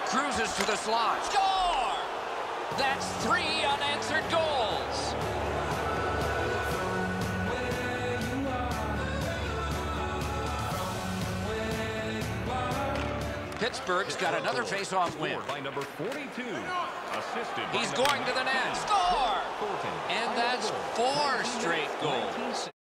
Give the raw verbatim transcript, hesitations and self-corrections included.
cruises to the slot. Score! That's three unanswered goals. Pittsburgh's got another face-off win. By number forty-two. Assisted He's by going to the net. Score! Thornton. And that's four straight goals.